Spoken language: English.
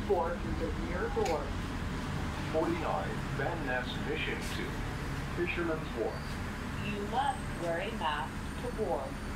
board through the rear door. 49, Van Ness mission to Fisherman's Wharf. You must wear a mask to board.